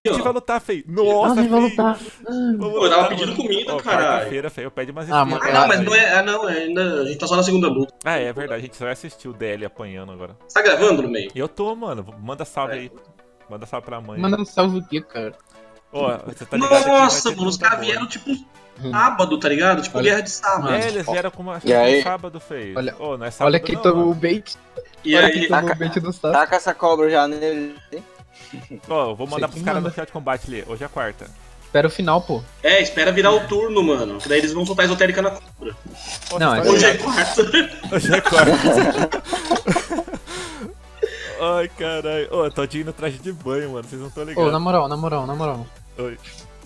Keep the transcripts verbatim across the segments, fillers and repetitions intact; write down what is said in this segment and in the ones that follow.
A gente vai lutar, feio. Nossa, Nossa, vai feio. lutar. Vamos Pô, eu tava lutar, pedindo mano. comida, Ó, caralho. quarta-feira, feio. Eu pede umas Ah, esfirras. mano, Ah, não, mas velho. não é. Ah, não, é ainda. A gente tá só na segunda luta. Ah, é verdade. A gente só vai assistir o D L apanhando agora. Você tá gravando no meio? E eu tô, mano. Manda salve É. aí. Manda salve pra mãe. Manda um salve aqui, cara. Ó, você tá ligado aqui, vai Nossa, ter mano, os luta caras boa, vieram hein? tipo sábado, tá ligado? Tipo Olha- guerra de sábado. É, eles vieram com uma E aí? sábado, feio. Olha- Ô, não é sábado Olha quem não, tomou o mano. bait. E Olha aí, quem tomou Taca- o bait do Sasuke. Taca essa cobra já nele. Ó, eu vou mandar Sei pros que caras no manda. chat de combate ali. Hoje é quarta. Espera o final, pô. é, espera virar o turno, mano. Que daí eles vão soltar a esotérica na cobra. Ó, Não, vocês é Hoje estão é ligados? quarta. Hoje é quarta. Ai, caralho. Ô, eu tô de ir no traje de banho, mano. Vocês não estão Ô, ligados. na moral, na moral, na moral. Oi.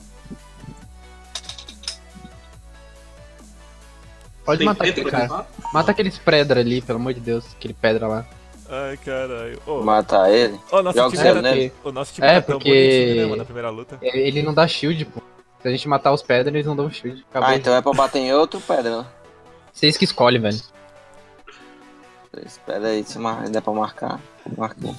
Pode Tem matar treta aquele pra cara. contar? Mata aqueles pedra ali, pelo amor de Deus. Aquele pedra lá. Ai, caralho. Ô, Matar ele. ó, nosso Joga time, o selo tá, nele. o nosso time É, tá tão porque- bonitinho, né, mano, na primeira luta. Ele não dá shield, pô. Se a gente matar os pedras, eles não dão shield. Acabou. Ah, então é pra bater em outro pedra, né? Vocês que escolhem, velho. Espera aí, se mar... dá pra marcar. Marquei.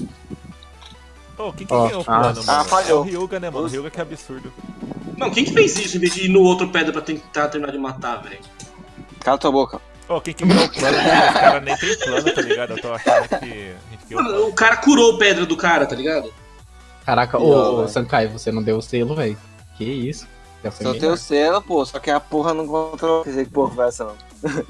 Ô, quem que Ó, ganhou o ah, plano, mano? ah, falhou. É o Ryuga, né, mano? O Usa. Ryuga que é absurdo. Não, quem que fez isso em vez de ir no outro pedra pra tentar terminar de matar, velho? Cala tua boca. Ô, quem que ganhou o plano? Os caras nem tem plano, tá ligado? Eu tô achando que a gente ganhou o Mano, plano. o cara curou o pedra do cara, tá ligado? Caraca, Não, ô, ô velho. Sankai, você não deu o selo, velho. Que isso? Já foi Só melhor. tem o selo, pô. Só que a porra não controlou. Quer dizer que porra foi essa, não.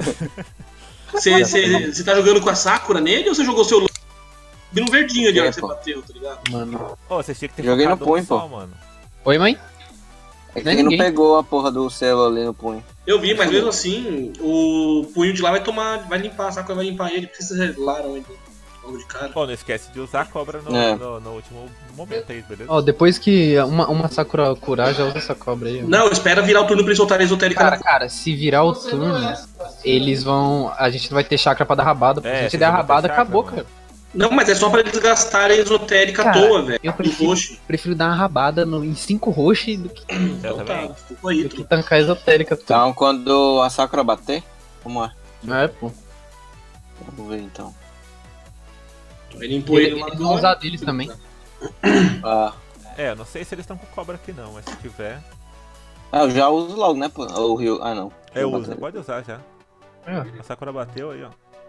Você você- você tá jogando com a Sakura nele ou você jogou seu e no verdinho ali, ó, É, que você pô. bateu, tá ligado? Mano. Ô, vocês tinham que ter Joguei no focado um punho, só, pô. mano. Oi, mãe? É que Não é ele não ninguém. pegou a porra do selo ali no punho. Eu vi, mas mesmo assim, o punho de lá vai tomar, vai limpar, a Sakura vai limpar ele, porque vocês revelaram ele logo de cara. Ô, não esquece de usar a cobra no, É. no, no último momento aí, beleza? Ó, depois que uma, uma Sakura curar, já usa essa cobra aí. ó. Não, espera virar o turno pra eles soltarem a esotérica Cara, na... cara, se virar o turno, eles vão. A gente não vai ter chakra pra dar rabada. pô. É, Se a gente vocês der não vão ter rabada, chakra, acabou, mano. cara. Não, mas é só pra eles gastarem a esotérica à Cara, toa, velho. eu Do prefiro- roxo. Prefiro dar uma rabada no- em cinco roxos do que, Eu Então também. tá, ficou aí, do que tudo. tancar a esotérica. tudo. Então, quando a Sakura bater, vamos lá. É, pô. Vamos ver então. Ele limpou ele, Ele, lá eles do vão usar lado. deles também. Ah, É, eu não sei se eles estão com cobra aqui não, mas se tiver. ah, eu já uso logo, né? pô? O Rio. Ah, não. Eu Vou uso, bater. pode usar já. É. A Sakura bateu aí, ó.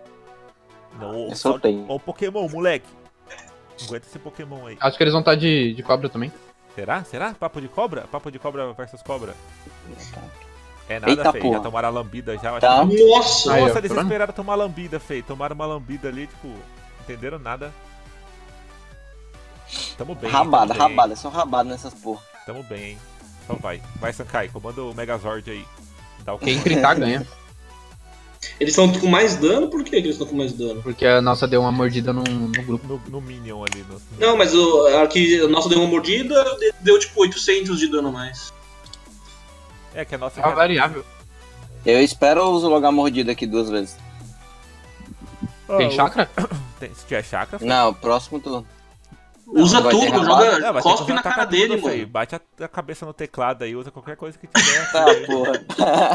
Não, Eu soltei. Ó o Pokémon, moleque. Aguenta esse Pokémon aí. Acho que eles vão estar de, de cobra também. Será? Será? Papo de cobra? Papo de cobra versus cobra? É nada, Eita, feio. porra. Já tomaram a lambida já. eu acho Tá. que- Nossa! Aí, ó, Nossa, eles tá vendo? esperaram tomar lambida, feio. Tomaram uma lambida ali, tipo, entenderam nada. Tamo bem. Rabada, tamo bem, rabada. Só rabada nessas porra. Tamo bem, hein. Então vai. Vai, Sankai, comanda o Megazord aí. Dá o Quem gritar ganha. Eles estão com mais dano? Por que que eles estão com mais dano? Porque a nossa deu uma mordida no, no grupo. no, no Minion ali. No... Não, mas o, a que a nossa deu uma mordida, de- deu tipo oitocentos de dano a mais. É que a nossa. É uma variável. Eu espero eu uso logo a mordida aqui duas vezes. Ah, Tem o- chakra? Tem- se tiver chakra, Não, próximo turno. Usa vai ter tudo, rabada? joga, Não, vai ter cospe que na atacar cara tudo, dele, feio. mano. Bate a, a cabeça no teclado aí, usa qualquer coisa que tiver. Tá, que- porra.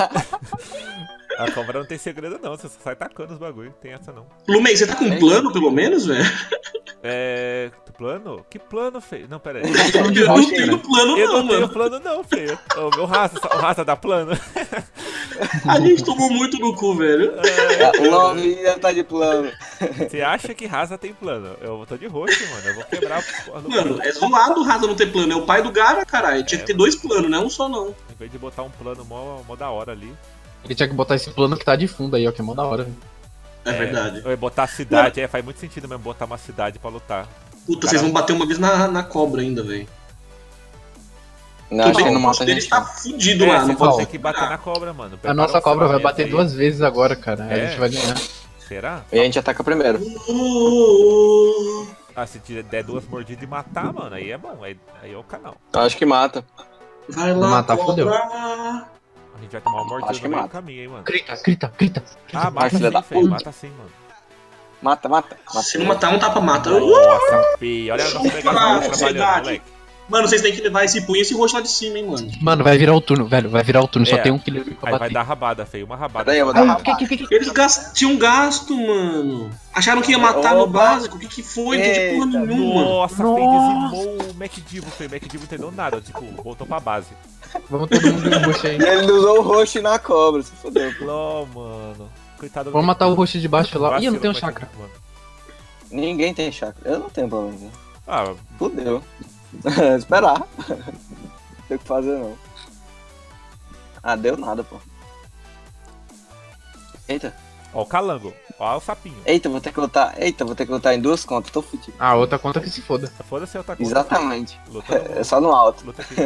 A cobra não tem segredo não, você só sai tacando os bagulho, tem essa não. Lumei, você tá com um plano, pelo menos, velho? É... plano? Que plano, feio? Não, pera aí. Eu não rocha, tenho né? plano Eu não, não tenho mano. plano não, feio. O meu raça, o raça dá plano. A gente tomou muito no cu, velho. O nome já tá de plano. Você acha que raça tem plano? Eu tô de roxo, mano, eu vou quebrar a porra do Mano, é zoado o Raza não ter plano. É o pai do Gara, caralho. Tinha que ter dois planos, não é um só, não. Em vez de botar um plano mó, mó da hora ali. Ele tinha que botar esse plano que tá de fundo aí, ó, que é mó da hora. velho. É, verdade. Ou botar a cidade, é, faz muito sentido mesmo botar uma cidade pra lutar. Puta, vocês vão bater uma vez na, na cobra ainda, velho. Não, acho que bem não o mata a dele gente. tá não. fudido É, lá, você não pode pode ter que bater na cobra, mano. A Prepara nossa um cobra vai selhamento bater aí. duas vezes agora, cara. Aí É. a gente vai ganhar. Será? E a gente ataca primeiro. Ah, se te der duas mordidas e matar, mano, aí é bom, aí, aí é o canal. Eu acho que mata. Vai lá, Matar, cobra. fudeu. A gente vai tomar uma mordida Acho que no meio do mata. caminho, hein, mano. Grita, grita, grita. Ah, mata filha sim, da feio, puta. mata sim, mano. Mata, mata. mata. Se não matar um, tapa mata. Nossa, feio. Olha o nosso Chupa, Megazord trabalhando, ansiedade. moleque. Mano, vocês têm que levar esse punho e esse roxo lá de cima, hein, mano. Mano, vai virar o turno, velho. Vai virar o turno. Só É. tem um killer pra Aí vai bater. dar rabada, feio. Uma rabada. Peraí, eu vou dar Ai, rabada. que, que, que, que... Eles gas- tinham gasto, mano. Acharam que ia matar no Opa. básico. O que que foi? Não entendi porra Eita, nenhuma. Nossa, feio Nossa. dizimou o MacDivo, feio. O MacDivo não entendeu nada. Tipo, voltou pra base. Vamos todo mundo em bush aí. E ele usou o roxo na cobra, se fodeu. Ló, mano. Coitado do Vamos matar o roxo de baixo lá. Ih, eu não Vacilo tenho do chakra. MacDivo, mano. Ninguém tem chakra. Eu não tenho pelo menos. Ah, Fudeu. Esperar. Não tem o que fazer não. Ah, deu nada, pô. Eita. ó o calango. Ó o sapinho. Eita, vou ter que lutar. Eita, vou ter que lutar em duas contas. Tô fudido. Ah, outra conta que se foda. Foda-se outra coisa. Exatamente. Luta É só no alto. Luta aqui.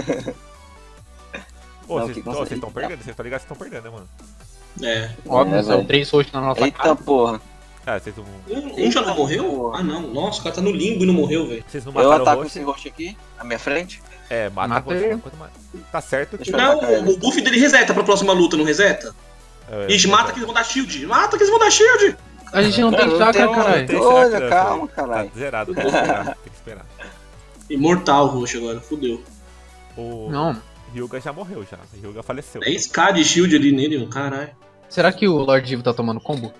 Ô, Não, vocês que ô, vocês consegue. estão perdendo, vocês estão ligados que estão perdendo, né, mano? É. Óbvio, É, são velho. três roxos na nossa Eita cara. porra. Ah, vocês não. Um, um já não morreu? Ah, não. Nossa, o cara tá no limbo e não morreu, velho. Vocês não Eu mataram o ataco roxo? esse roxo aqui, na minha frente. É, mata, Mata o roxo. ele. Quanto mais... Tá certo que. Deixa eu Não, atacar ele. o buff dele reseta pra próxima luta, não reseta? É, Ixi, é, mata que eles vão dar shield. Mata que eles vão dar shield. A gente não tem Eu chakra, tenho- caralho. Tem Olha, chakra, calma, filho. caralho. Tá zerado, tem que esperar. Tem que esperar. Imortal o roxo agora, fudeu. O Não. Ryuga já morreu já. O Ryuga faleceu. dez k de shield ali nele, mano. Caralho. Será que o Lord Divo tá tomando combo?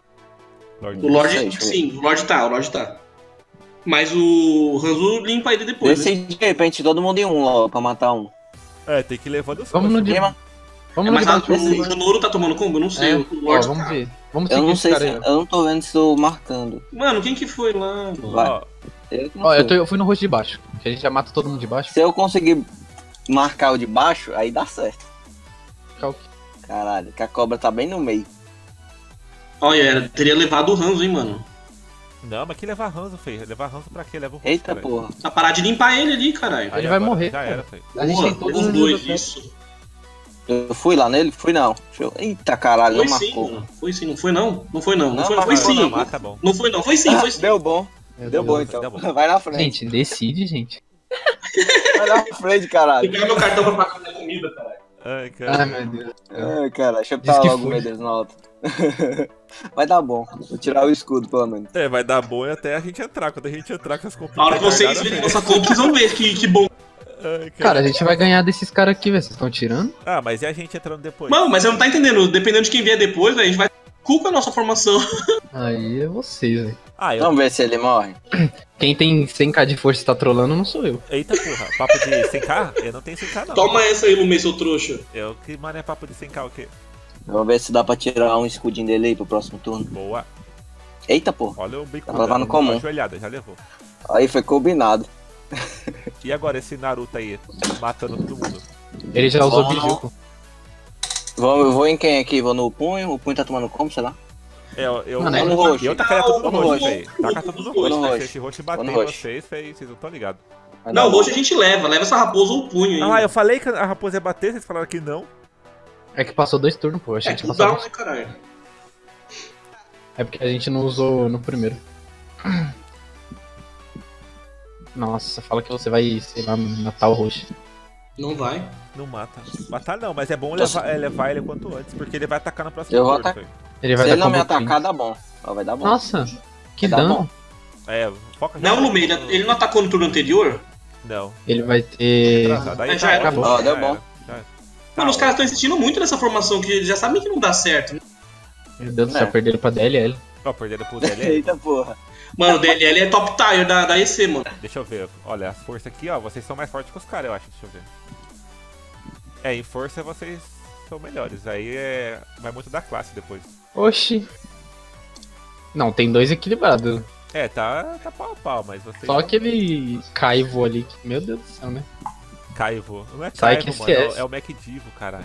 Lord O Lorde, sei, deixa eu ver. sim, o Lorde tá, o Lorde tá. Mas o Hanzo limpa ele depois, né? Decide de repente todo mundo em um logo pra matar um. É, tem que ir levando os Vamos no roxos. de... Gema, Vamos É, no mas de a, baixo. o Jonoro tá tomando combo? Eu não sei. É. O Ó, Lorde vamos tá. ver. Vamos eu seguir não esse sei cara se. aí. Eu não tô vendo se estou marcando. Mano, quem que foi lá, mano? Vai. Ó, Eu que não Ó, eu, sei. tô- eu fui no roxo de baixo. Que a gente já mata todo mundo de baixo. Se eu conseguir marcar o de baixo, aí dá certo. Calque. Caralho, que a cobra tá bem no meio. Olha, era- teria levado o Hanzo, hein, mano. não, mas que levar Hanzo, feio. Levar Hanzo pra quê? Leva o roxo. Eita caralho. porra. Pra parar de limpar ele ali, caralho. Aí Ele vai agora morrer, Já pô. era, feio. A gente Porra, tem todos os os dois, níveis isso. Eu fui lá nele? Fui não. Deixa eu- Eita caralho, Foi não sim, marcou. mano. Foi sim, não foi não? Não foi não. Não, Não, foi, mas foi marcou sim. Não, mas tá bom. Não foi não, foi sim, foi sim. Deu bom. Meu Deu Deus. bom então. deu bom. Vai na frente. Gente, decide, gente. Vai na frente, caralho. Pegar meu cartão pra pagar minha comida, caralho. Ai, Ai, cara. meu Deus. Ai, cara, deixa eu Diz botar que logo o foi. Medeiros na alta. Vai dar bom. Vou tirar o escudo, pelo menos. É, vai dar bom até a gente entrar. Quando a gente entrar com as compras. A hora que vocês verem nossa compra, vocês vão ver que, que bom. Ai, cara. Cara, a gente vai ganhar desses caras aqui, velho. Vocês estão tirando? Ah, mas e a gente entrando depois? Mano, mas você não tá entendendo. Dependendo de quem vier depois, velho, a gente vai culpa a nossa formação. Aí é vocês, velho. Ah, eu. Vamos ver se ele morre. Quem tem cem k de força e tá trolando não sou eu. Eita porra, papo de cem k? Eu não tenho cem k não. Toma essa aí, Lumei, seu trouxa. Eu que mano é papo de cem k o quê? Vamos ver se dá pra tirar um escudinho dele aí pro próximo turno. Boa. Eita, porra. Olha o bico. Dá pra levar no comum. Ajoelhada, já levou. Aí foi combinado. E agora esse Naruto aí, matando todo mundo? Ele já usou Vamos. Biju, pô. Vou, eu vou em quem aqui? Vou no punho? O punho tá tomando como, sei lá? É, eu. eu Mano, é no roxo. eu tacaria tudo no Vou no roxo, roxo. velho. Taca tudo no Vou roxo, no né? Se roxo. esse roxo Vou bater no em roxo. vocês, véi, vocês não estão ligados. Vai dar Não, bom. hoje a gente leva. Leva essa raposa ou o punho aí. Ah, eu falei que a raposa ia bater, vocês falaram que não. É que passou dois turnos, pô. Achei É que tinha passado. cooldown, né, caralho? É porque a gente não usou no primeiro. Nossa, fala que você vai, sei lá, matar o roxo. Não vai. Não mata. Matar não, mas é bom Nossa. levar, é, levar ele quanto antes, porque ele vai atacar na próxima Eu vou turno, atacar. velho. Ele vai Se ele dar não me combo atacar, quente. dá bom. Ó, vai dar bom. Nossa, que Vai dar dano. bom. É, foca Não, Lumei, ele, ele não atacou no turno anterior? Não. Ele vai ter. Atrasado. Aí É, já era. ótimo, Ó, já deu era, bom. já era. Mano, os Tá, caras estão insistindo muito nessa formação, que eles já sabem que não dá certo. Meu Deus do céu, É. perderam pra D L L. Ó, perderam pro D L. Eita porra. Mano, o D L L é top tier da, da E C, mano. Deixa eu ver. Olha, as forças aqui, ó, vocês são mais fortes que os caras, eu acho. Deixa eu ver. É, em força vocês são melhores. Aí é. Vai muito da classe depois. Oxi. Não, tem dois equilibrados. É, tá, tá pau a pau, mas vocês. Só aquele Caivo ali. que- Meu Deus do céu, né? Caivo. Não é Sai Caivo, que mano. É, o- esquece. é o MacDivo, caralho.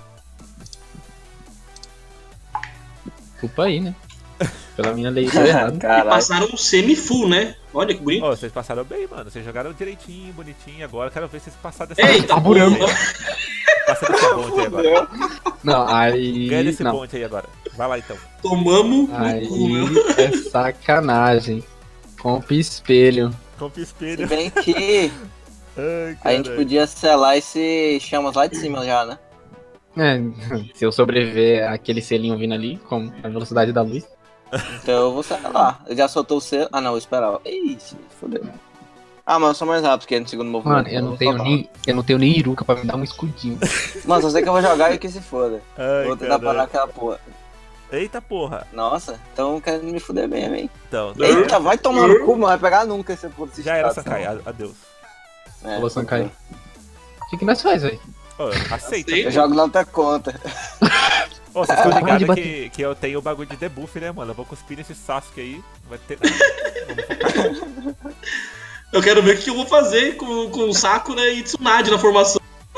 Culpa aí, né? Pela minha leitura errada. E Caralho. passaram um semi-full, né? Olha que bonito. Ó, vocês passaram bem, mano. Vocês jogaram direitinho, bonitinho. Agora quero ver vocês passarem dessa Eita, bonde aí. burão. Passa dessa bonde aí agora. Não, aí. Ganha desse Não. bonde aí agora. Vai lá então. Tomamos no cu, Aí né? é sacanagem. Compra espelho. Compre Se espelho. bem que Ai, a gente caralho. podia selar esse chamas lá de cima já, né? É, se eu sobreviver àquele selinho vindo ali, com a velocidade da luz. Então eu vou selar. Eu já soltou o selo. Ah não, eu esperava. Ixi, fodeu. Ah, mas eu sou mais rápido que ele no segundo movimento. Mano, eu não tenho nem. Eu não tenho nem Iruka pra me dar um escudinho. Mano, só sei que eu vou jogar e que se foda. Ai, Vou tentar caralho. parar aquela porra. Eita porra. Nossa, então querendo me fuder bem, hein? Então, Eita, vai tomar no cu, mano. Vai pegar nunca esse puto já era, Sakai. a- Adeus. É, Falou, Sankai. O que, que nós faz, velho? Ô, aceita. Aceita. eu jogo na outra conta. Ô, vocês estão Para de ligados bater. que, que eu tenho o bagulho de debuff, né, mano? Eu vou cuspir nesse Sasuke aí. Não vai ter nada. Eu quero ver o que eu vou fazer com, com o Sakura e Tsunade na formação.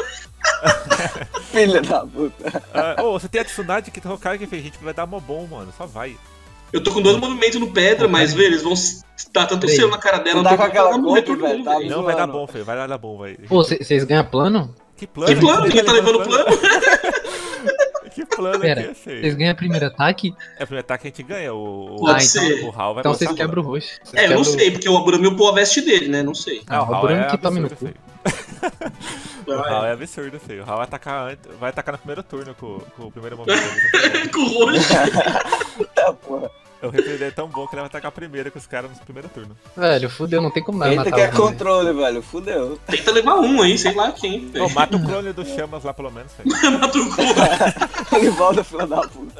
Filha da puta. Ah, Ô, você tem a Tsunade que o cara que fez, a gente vai dar mó bom, mano. Só vai. Eu tô com dois movimentos no Pedra, mas, velho, eles vão dar tanto Peraí. selo na cara dela. Tu tá não com tem aquela como morrer comp, todo velho, mundo, tá? velho. Não, vai dar zoando. bom, filho. Vai dar bom, vai. Pô, vocês ganham plano? Que plano? Que plano? Quem tá levando o plano? Que plano Pera, aqui, feio? vocês ganham primeiro ataque? É o primeiro ataque que a gente ganha. O, o, Pode Ah, ser. o Hal vai Então botar vocês a quebram o mão. roxo. Vocês É, eu não quebram- sei, porque o Aburami upou a veste dele, né? Não sei. Ah, o Ah, o Hal Bruno é que tome no absurdo, cu. feio. O Hal é absurdo, feio. O Hal vai atacar, antes- vai atacar no primeiro turno com, com o primeiro movimento dele. Com o roxo. Tá, porra. O replay dele é tão bom que ele vai atacar primeiro com os caras no primeiro turno. Velho, fudeu, não tem como nada Eita matar que é o Bruno. controle, velho. Fudeu. Tenta levar um aí, sei lá quem. Ô, mata o clone do Chamas lá pelo menos, feio. Mata o cu. Ele volta, filha da puta.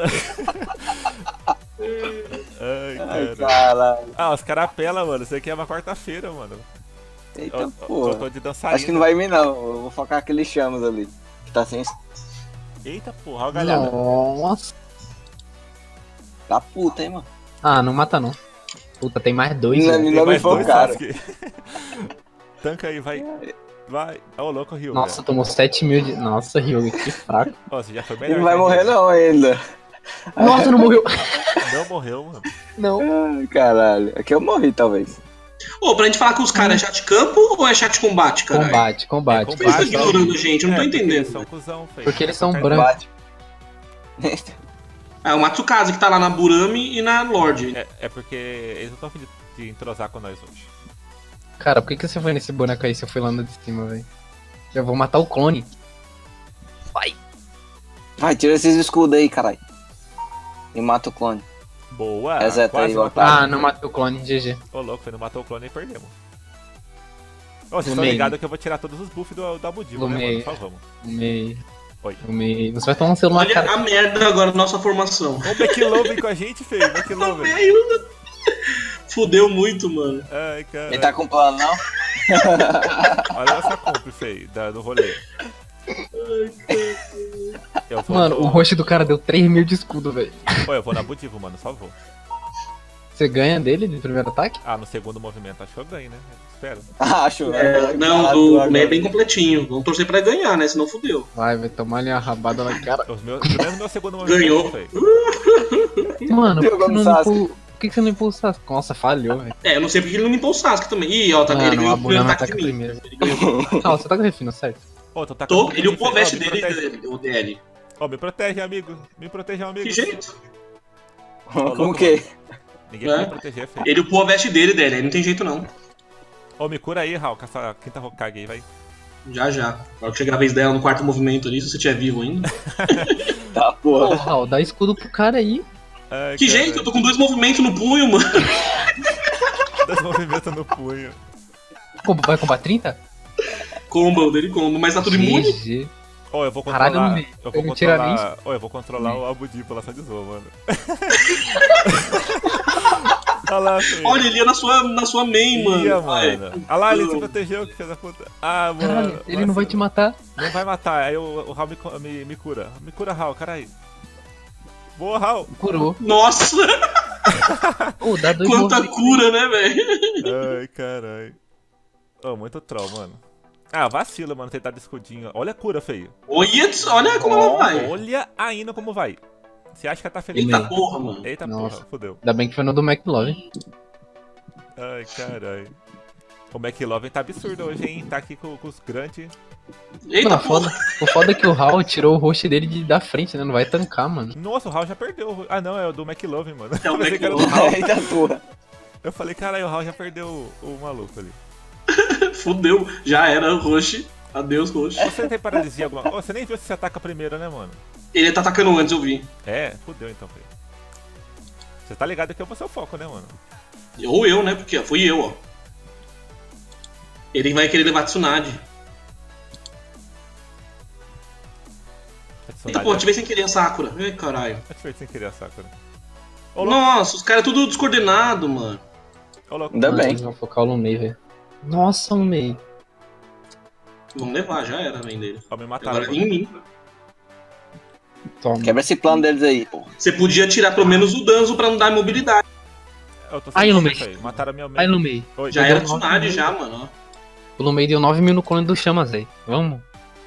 Ai, Ai, cara. caralho. Ah, os caras apelam, mano. Isso aqui é uma quarta-feira, mano. Eita Eu, eu, porra. eu tô de dançarina. Acho que não vai em mim, não. Eu vou focar aqueles chamas ali. Que tá sem. Eita porra, olha a galhada. Nossa. Tá puta, hein, mano. Ah, não mata não. Puta, tem mais dois. Não, velho. não Tem me mais dois focaram. Sasuke. Tanca aí, vai. Vai. Ô, louco, Rio. Nossa, tomou sete mil de. Nossa, Ryuga, que fraco. Ó, você já foi Ele melhor. não vai que a morrer, gente. não, ainda. Nossa, não morreu. Não morreu, mano. Não. Ai, caralho. Aqui eu morri, talvez. Ô, pra gente falar com os caras, é chat campo ou é chat combate, cara? Combate, combate. É, Por que eles combate. estão ignorando a gente? Eu não tô É, porque entendendo. Eles são cuzão, feio. Porque eles são Cara, brancos. Bate. É o Matsukasa que tá lá na Burami e na Lorde. É, é porque eles não estão afim de, de entrosar com nós hoje. Cara, por que, que você foi nesse boneco aí se eu fui lá no de cima, velho? Eu vou matar o clone. Vai, tira esses escudos aí, caralho. E mata o clone. Boa! Reseta quase aí, matou. Ah, não matei o clone, G G. Ô, louco, foi não matou o clone e perdemos. Ô, vocês estão Lumei. ligados que eu vou tirar todos os buffs do, do Abudivo, né, Lumei. mano? Só vamos. Meio. Oi. Meio. Você vai tomar um celular na Olha cara. a merda agora da nossa formação. Ô, McLovin com a gente, feio. McLovin. Velho. Fudeu muito, mano. Ai, cara. Ele tá com plano, não? Olha essa comp, feio, da, do rolê. Eu vou Mano, no... o roxo do cara deu três mil de escudo, velho. Ô, eu vou na Abudivo, mano, só vou. Você ganha dele de primeiro ataque? Ah, no segundo movimento, acho que eu ganho, né? Espero. Acho, É, velho. não, Caralho, o agora. Mei é bem completinho. Vamos torcer pra ele ganhar, né? Senão fudeu. Vai, vai tomar ali a rabada na cara. Os meus, pelo menos no meu segundo movimento, Ganhou. feio. Mano, por que, Jogou você no não Sasuke. limpou... por que que você não limpou o Sasuke? Nossa, falhou, velho. É, eu não sei porque ele não limpou o Sasuke também. Ih, ó, tá, ele Mano, ganhou a o primeiro Burama ataque ataca de mim. primeiro. Ele ganhou. Não, você tá com refino, certo? Ô, tô tacando Tô, muito ele em upou a mim, feio. veste Ó, me dele, protege. o D L. Ó, me protege, amigo. Me proteja, amigo. Que jeito? Como que? Ninguém É. vai me proteger, feio. Ele upou a veste dele, D L. Aí não tem jeito não. Ô, me cura aí, Raul, com essa quinta Hokage aí, vai. Já, já. Na hora que chegar a vez dela no quarto movimento ali, se você estiver vivo ainda. Tá, Pô, porra. Raul, dá escudo pro cara aí. Ai, Que cara, jeito? Eu tô com dois movimentos no punho, mano. Dois movimentos no punho. Como, vai combar trinta? Comba, o dele comba. Mas tá tudo imune? G G. Ô, eu vou Caralho, controlar. não me- Eu vou eu não tiro controlar. Ô, eu vou controlar o Abudivo lá só de zoa, mano. Olha lá, feio. Olha, ele ia na sua, na sua main, mano. Ia, Vai. mano. Olha lá, ele se protegeu, que fez a puta. Ah, mano. Caralho, ele não vai te matar. Não vai matar, aí o, o Raul me, co- me, me cura. Me cura, Raul, caralho. Boa, Raul. Curou. Nossa, Pô, dá dois quanta movimentos. cura, né, velho? Ai, caralho. Ô, muito troll, mano. Ah, vacila, mano, tentar de escudinho. Olha a cura, feio. Olha, olha como ela vai. Olha ainda como vai. Você acha que ela tá feliz? Eita porra, mano. Eita Nossa. porra, fodeu. Ainda bem que foi no do McLovin. Ai, caralho. O McLovin tá absurdo hoje, hein? Tá aqui com, com os grandes. Eita Mano, porra. foda, o foda é que o Raul tirou o roxo dele de, da frente, né? Não vai tancar, mano. Nossa, o Raul já perdeu. Ah, não, é o do McLovin, mano. É o Eu pensei que era do McLovin. Raul. Eita porra. Eu falei, caralho, o Raul já perdeu o, o maluco ali. Fudeu. Já era o Roche. Adeus, Roche. Você tem paralisia alguma coisa? Você nem viu se você ataca primeiro, né, mano? Ele tá atacando antes, eu vi. É, fudeu então, feio. Você tá ligado que eu vou ser o foco, né, mano? Ou eu, né? Porque fui eu, ó. Ele vai querer levar Tsunade. Eita, pô, ativei sem querer a Sakura. Ai, caralho. Ativei sem querer a Sakura. Nossa, os caras tudo descoordenado, mano. Ô, louco. Ainda bem. Eles vão focar o Lumei, velho. Nossa, Lumei. Vamos levar, já era, vem dele. Ó, me mataram. Agora vem em mim. Toma. Quebra esse plano deles aí, pô. Você podia tirar pelo menos o Danzo pra não dar mobilidade. Eu tô Aí, sem Lumei. isso aí. Mataram a minha Aí, mãe. Lumei. Oi. Já Eu era dei um Tsunade nove já, mano. ó. O Lumei deu nove mil no clone do Chamas, velho. Vamos?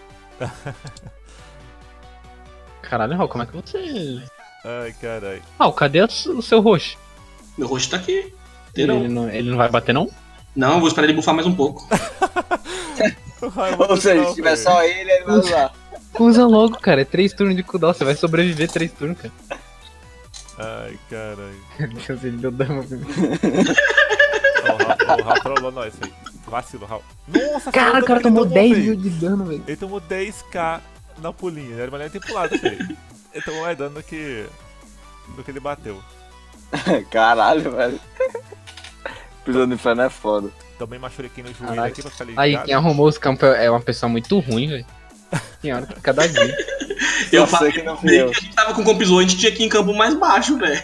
Caralho, Raul, como é que você... Ai, caralho. Ah, cadê o seu roxo? Meu rosto tá aqui. Ele Terão. não, ele não vai bater, não? Não, vou esperar ele bufar mais um pouco. Ai, eu vou Ou seja, não, se tiver velho. só ele, ele vai usar. Usa logo, cara. É três turnos de cooldown. Você vai sobreviver três turnos, cara. Ai, caralho. Deus, ele deu dano. Ó, o Raul- o Raul trollou nós aí. Vacilo, Raul. Nossa, Cara, foi o cara que ele tomou dez velho. mil de dano, velho. Ele tomou dez k na pulinha. Era melhor ele ter pulado, velho. Ele tomou mais dano do que... do que ele bateu. Caralho, velho. Pisando no inferno é foda. Também machuquei no joelho Caraca. aqui pra ficar Aí, ligado. quem arrumou os campos é uma pessoa muito ruim, velho. Tem hora que cada dia. Eu Só falei sei que não fui que eu. a gente tava com o Compizou, a gente tinha que ir em campo mais baixo, velho.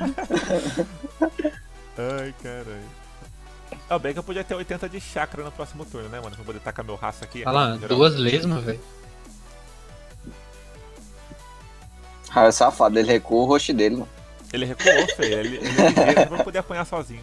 Ai, caralho. Ah, bem que eu podia ter oitenta de chakra no próximo turno, né, mano? Pra poder tacar meu raço aqui. Olha lá, Geral. duas lesmas, velho. Ah, é safado, ele recuou o rosto dele, mano. Ele recuou, feio. Ele, ele é ligeiro, não vai poder apanhar sozinho.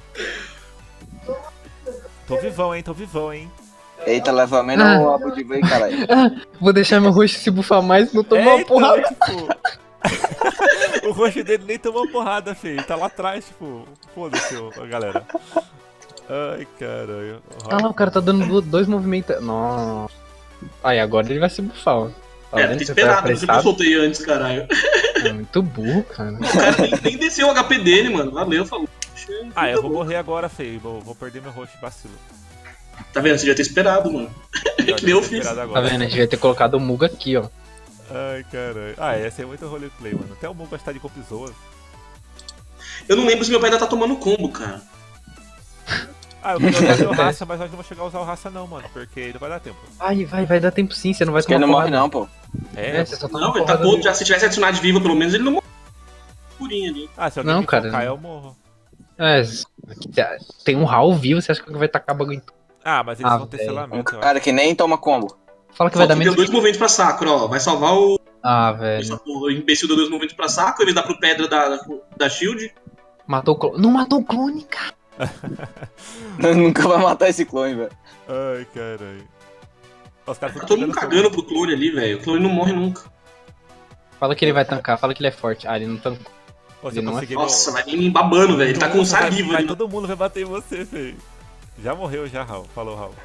Tô vivão, hein? Tô vivão, hein? Eita, leva menos Ah. o abo de veio, caralho. Ah, vou deixar meu rosto se bufar mais e não tomar uma Eita, porrada. tipo... o rosto dele nem tomou porrada, feio. Ele tá lá atrás, tipo... Foda-se, ô, galera. Ai, caralho. Ah lá, o cara tá dando du- dois movimentos. Nossa. Aí, agora ele vai se bufar, ó. Tá É, vendo? tem Você esperado, tá não sei porque eu apressado. soltei antes, caralho. É muito burro, cara. O cara nem, nem desceu o H P dele, mano. Valeu, falou. Ah, eu vou morrer agora, feio. Vou, vou perder meu rosto de vacilo. Tá vendo? Você já ter esperado, mano. Melhor Que nem eu ter fiz. esperado Tá agora. vendo? A gente vai ter colocado o Muga aqui, ó. Ai, caralho. Ah, essa é muito roleplay, mano. Até o Muga está de Copizoas. Eu não lembro se meu pai ainda tá tomando combo, cara. Ah, eu queria usar meu raça, mas eu não vou chegar a usar o raça não, mano. Porque não vai dar tempo. Vai, vai, vai dar tempo sim, você não vai Porque ele tomar não morre porrada. não, pô. É, É, você só toma Não, ele tá porrada todo. do- Já, se tivesse a Tsunade viva, pelo menos, ele não morreu. Purinha ali. Ah, se alguém Não, me cara, focar, não. eu morro. É, tem um Raul vivo, você acha que vai tacar bagulho em tudo? Ah, mas eles Ah, vão ter velho. Um selamento, eu acho. cara que nem toma combo. Fala que Só vai dar que deu menos. dois movimentos pra Sakura, ó. Vai salvar o. Ah, velho. O imbecil deu dois movimentos pra Sakura, ele dá pro Pedra da, da Shield. Matou o clone. Não matou o clone, cara. Nunca vai matar esse clone, velho. Ai, caralho. Os caras Tá tão todo mundo pegando cagando fogo. pro clone ali, velho. O clone não morre nunca. Fala que ele vai tancar, fala que ele é forte. Ah, ele não tancou. Ô, se ele eu não é conseguir Nossa, meu... vai vir me babando, velho. Ele tá com um Vai- saliva vai, ali. todo mundo vai bater em você, feio. Já morreu já, Raul. Falou, Raul.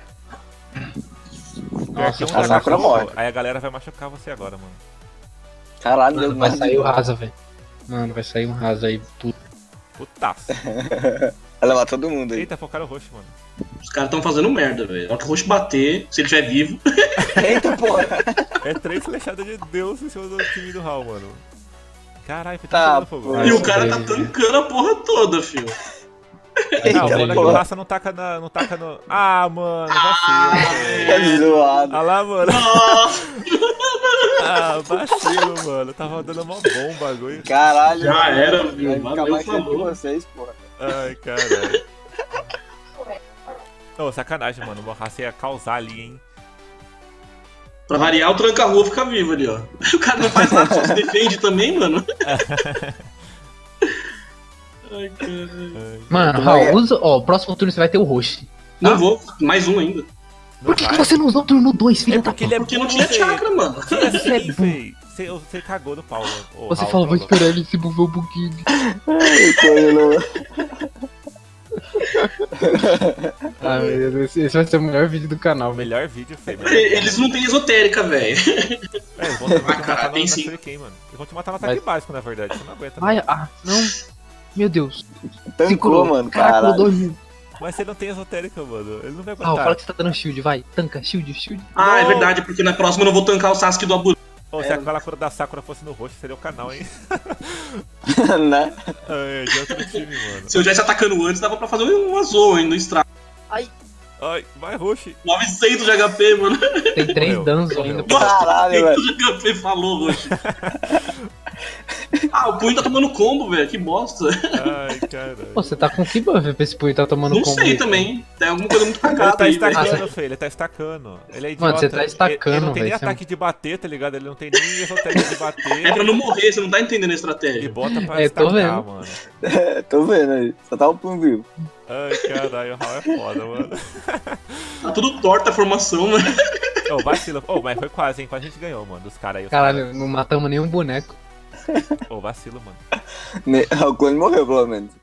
Nossa, Pior que a um Sakura atacou, morre. Aí a galera vai machucar você agora, mano. Caralho, deu Mano, vai mais sair o de- rasa, velho. Mano, vai sair um rasa aí, puto. Putaço. Vai levar todo mundo aí. Eita, focaram o roxo, mano. Os caras tão fazendo merda, velho. Na hora que o roxo bater, se ele estiver vivo. Eita, porra. É três flechadas de Deus em cima do time do Raul, mano. Caralho, foi Tá, tudo fogo. pô. e o Nossa, cara tá velho. tancando a porra toda, filho. Não, Eita, o foda é que o porra. raça não taca, na, não taca no... Ah, mano, vacilo, velho. É zoado. Ah lá, mano. Nossa, Ah, vacilo, mano. Tava dando uma bomba o bagulho. Caralho. Já mano. era, Vai viu? ficar Valeu, mais tempo que falou. vocês, porra. Ai, caralho. Ô, sacanagem, mano. O meu raça ia causar ali, hein. Pra variar, o tranca-rua fica vivo ali, ó. O cara não faz nada, só se defende também, mano. Ai, caralho. Ai, Mano, Como é? Raul, usa. Ó, o próximo turno você vai ter o Roshi. Não vou, mais um ainda. não Por que, que vai. você não usou o turno dois, filho É da porque ele é Porque não burro, tinha feio. chakra, mano. Tinha Você é sim, burro. feio. Você, você cagou no pau, mano. Ô, Você Raul, falou, vou trollou. esperar ele se mover um pouquinho. Ai, clone não. Ah, meu Deus, esse vai ser o melhor vídeo do canal, velho. Melhor vídeo, feio. melhor Eles não têm esotérica, velho. É, eles vão te Ah, cara, matar tem no, sim. na Shuriken, mano. Eles vão te matar no ataque Vai. básico, na verdade. Você não aguenta. Ai, não. ah, não. Meu Deus. Tancou, mano, Caraca, caralho. dois mil. Mas você não tem esotérica, mano. Ele não vai Ah, aguentar. fala que você tá dando shield, vai. Tanca, shield, shield. Ah, é Não. verdade, porque na próxima eu não vou tancar o Sasuke do Abu. Ô, se aquela cura da Sakura fosse no roxo, seria o canal, hein? Né? Ai, de outro time, mano. Se eu estivesse atacando antes, dava pra fazer uma zoa ainda no estrago. Ai, vai, Roxy. novecentos de H P, mano. Tem três Morreu, danos morreu. ainda. Caralho, velho. novecentos de H P falou, Roxo. Ah, o punho tá tomando combo, velho. Que bosta. Ai, caralho. Pô, você tá com que buff pra esse punho tá tomando Não combo sei aí? também. Tem alguma coisa muito Ele cagada tá aí, velho. estacando, velho. filho, ele tá estacando. Ele é idiota. Mano, você tá Ele- estacando, Ele não tem nem velho, você é um- ataque de bater, tá ligado? Ele não tem nem esotérico de É bater. pra não morrer, você não tá entendendo a Ele estratégia. bota pra É, tô estacar, vendo. mano. É, tô vendo aí. Só tá o punho vivo. Ai, caralho, o Raul é foda, mano. Tá tudo torta a formação, né? Ô, vacila. Ô, mas foi quase, hein? Quase a gente ganhou, mano. Dos caras aí. os Caralho, não matamos nenhum boneco. caras- Ô, vacilo, mano. Ne- O clone morreu, pelo menos.